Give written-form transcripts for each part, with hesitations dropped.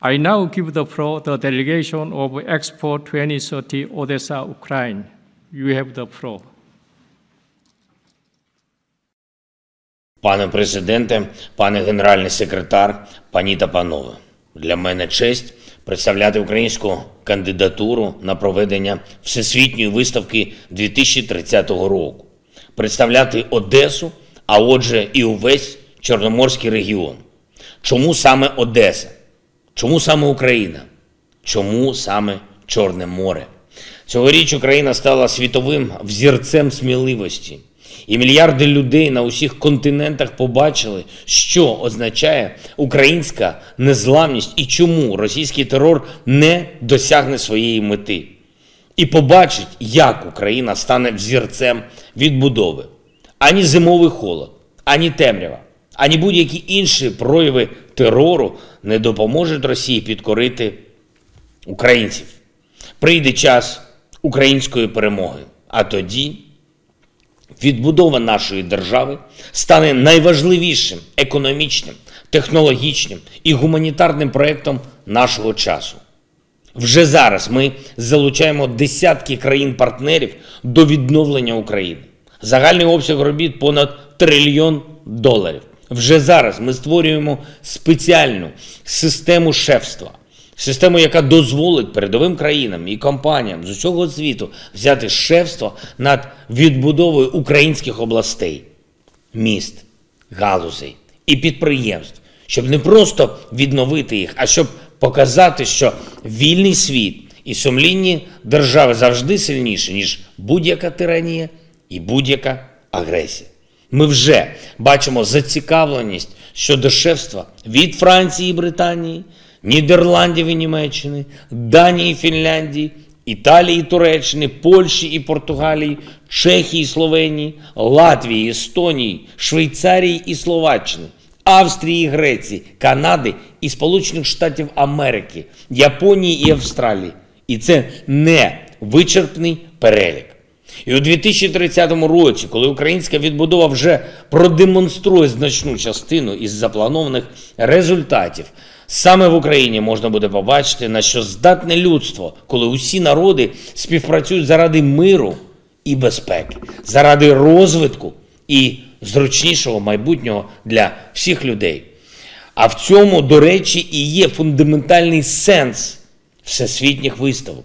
I now give the floor to the delegation of Expo 2030 Odessa, Ukraine. You have the floor. Пане президенте, пане генеральний секретар, пані та панове. Для мене честь представляти українську кандидатуру на проведення Всесвітньої виставки 2030 року. Представляти Одесу, а отже і увесь Чорноморський регіон. Чому саме Одеса? Чому саме Україна? Чому саме Чорне море? Цьогоріч Україна стала світовим взірцем сміливості. І мільярди людей на усіх континентах побачили, що означає українська незламність і чому російський терор не досягне своєї мети. І побачить, як Україна стане взірцем відбудови. Ані зимовий холод, ані темрява, ані будь-які інші прояви терору не допоможуть Росії підкорити українців. Прийде час української перемоги, а тоді відбудова нашої держави стане найважливішим економічним, технологічним і гуманітарним проєктом нашого часу. Вже зараз ми залучаємо десятки країн-партнерів до відновлення України. Загальний обсяг робіт – понад $1 трильйон. Вже зараз ми створюємо спеціальну систему шефства. Систему, яка дозволить передовим країнам і компаніям з усього світу взяти шефство над відбудовою українських областей, міст, галузей і підприємств, щоб не просто відновити їх, а щоб показати, що вільний світ і сумлінні держави завжди сильніші, ніж будь-яка тиранія і будь-яка агресія. Ми вже бачимо зацікавленість щодо шефства від Франції і Британії, Нідерландів і Німеччини, Данії і Фінляндії, Італії і Туреччини, Польщі і Португалії, Чехії і Словенії, Латвії, Естонії, Швейцарії і Словаччини, Австрії і Греції, Канади і Сполучених Штатів Америки, Японії і Австралії. І це не вичерпний перелік. І у 2030 році, коли українська відбудова вже продемонструє значну частину із запланованих результатів, саме в Україні можна буде побачити, на що здатне людство, коли усі народи співпрацюють заради миру і безпеки, заради розвитку і зручнішого майбутнього для всіх людей. А в цьому, до речі, і є фундаментальний сенс всесвітніх виставок.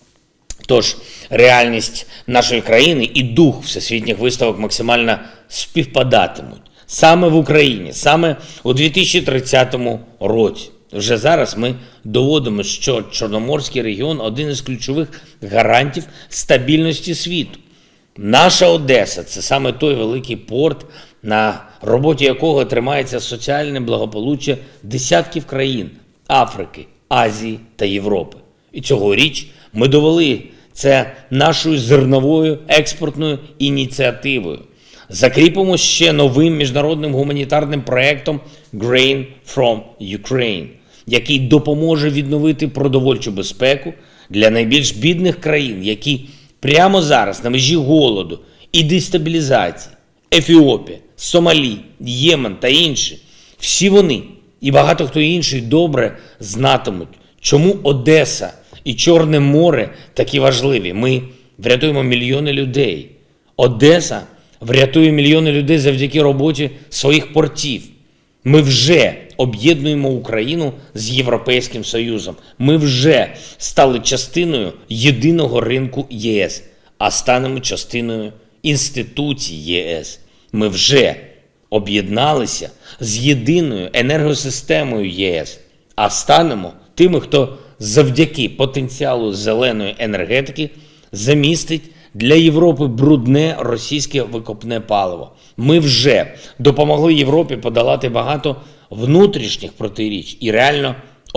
Тож, реальність нашої країни і дух всесвітніх виставок максимально співпадатимуть. Саме в Україні, саме у 2030 році. Вже зараз ми доводимо, що Чорноморський регіон – один із ключових гарантів стабільності світу. Наша Одеса – це саме той великий порт, на роботі якого тримається соціальне благополуччя десятків країн Африки, Азії та Європи. І цьогоріч ми довели це нашою зерновою експортною ініціативою. Закріпимо ще новим міжнародним гуманітарним проєктом Grain from Ukraine, який допоможе відновити продовольчу безпеку для найбільш бідних країн, які прямо зараз на межі голоду і дестабілізації. Ефіопія, Сомалі, Ємен та інші. Всі вони і багато хто інший добре знатимуть, чому Одеса і Чорне море такі важливі. Ми врятуємо мільйони людей. Одеса врятує мільйони людей завдяки роботі своїх портів. Ми вже об'єднуємо Україну з Європейським Союзом. Ми вже стали частиною єдиного ринку ЄС, а станемо частиною інституцій ЄС. Ми вже об'єдналися з єдиною енергосистемою ЄС, а станемо тими, хто завдяки потенціалу зеленої енергетики замістить для Європи брудне російське викопне паливо. Ми вже допомогли Європі подолати багато внутрішніх протиріч і реально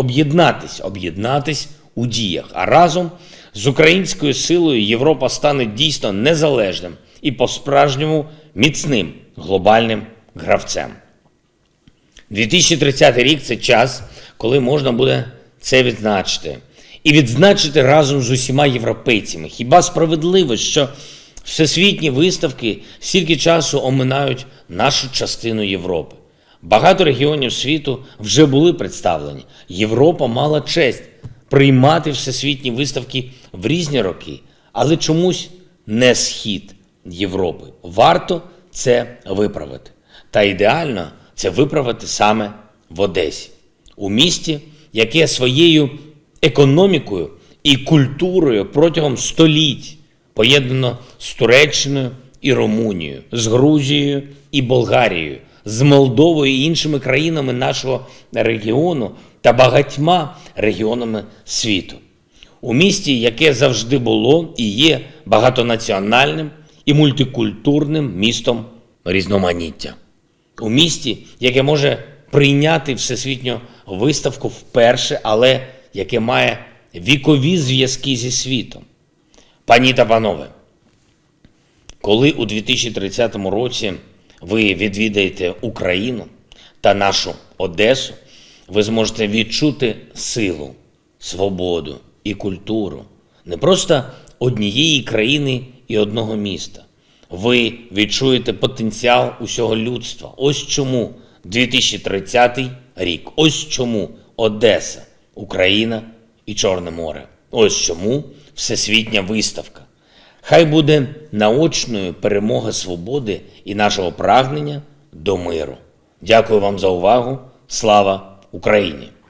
об'єднатись у діях. А разом з українською силою Європа стане дійсно незалежним і по-справжньому міцним глобальним гравцем. 2030 рік – це час, коли можна буде це відзначити. І відзначити разом з усіма європейцями. Хіба справедливо, що всесвітні виставки стільки часу оминають нашу частину Європи? Багато регіонів світу вже були представлені. Європа мала честь приймати всесвітні виставки в різні роки, але чомусь не схід Європи. Варто це виправити. Та ідеально це виправити саме в Одесі. У місті, яке своєю економікою і культурою протягом століть поєднано з Туреччиною і Румунією, з Грузією і Болгарією, з Молдовою і іншими країнами нашого регіону та багатьма регіонами світу. У місті, яке завжди було і є багатонаціональним і мультикультурним містом різноманіття. У місті, яке може прийняти всесвітню виставку вперше, але яке має вікові зв'язки зі світом. Пані та панове, коли у 2030 році ви відвідаєте Україну та нашу Одесу, ви зможете відчути силу, свободу і культуру не просто однієї країни і одного міста. Ви відчуєте потенціал усього людства. Ось чому 2030 рік, ось чому Одеса, Україна і Чорне море. Ось чому всесвітня виставка. Хай буде наочною перемога свободи і нашого прагнення до миру. Дякую вам за увагу. Слава Україні!